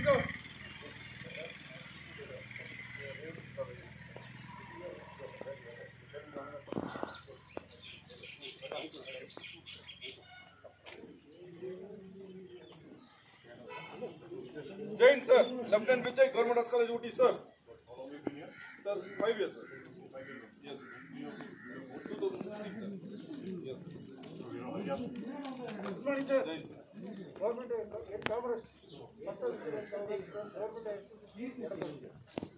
Jain sir, Lieutenant Vijay, Government Arts College Ooty sir. Sir, 5 years sir. Yes. 2016 sir. Yes. Good morning sir. Jain sir. Government, government.